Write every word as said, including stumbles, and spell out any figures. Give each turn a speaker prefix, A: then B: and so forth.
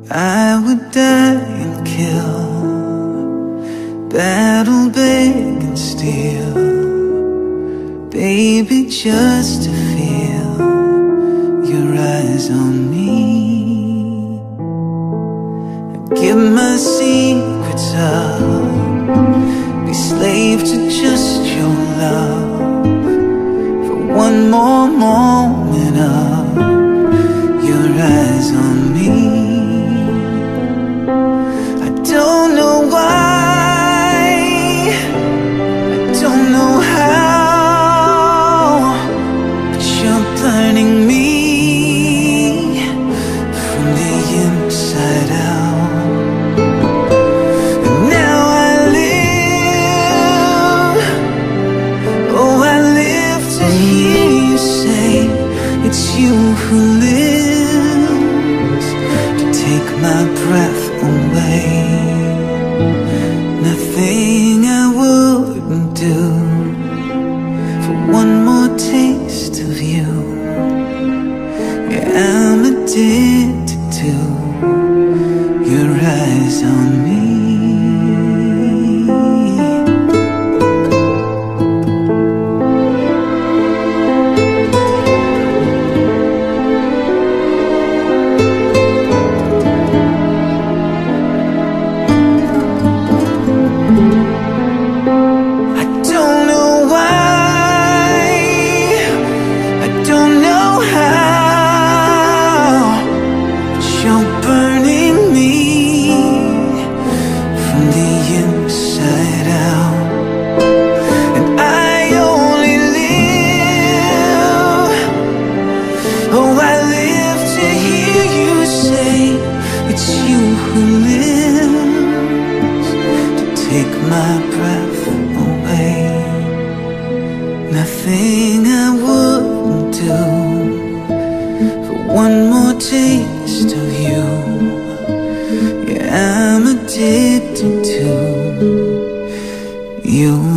A: I would die and kill, battle, beg and steal, baby, just to feel your eyes on me. I'd give my secrets up, be slave to just your love, for one more moment of your eyes on me. I don't know why, I don't know how, but you're burning me from the inside out. And now I live, oh I live to hear you say it's you who lives, to take my breath away. Nothing I wouldn't do for one more taste of you. Yeah, I'm addicted to your eyes on me. Nothing I wouldn't do for one more taste of you. Yeah, I'm addicted to you.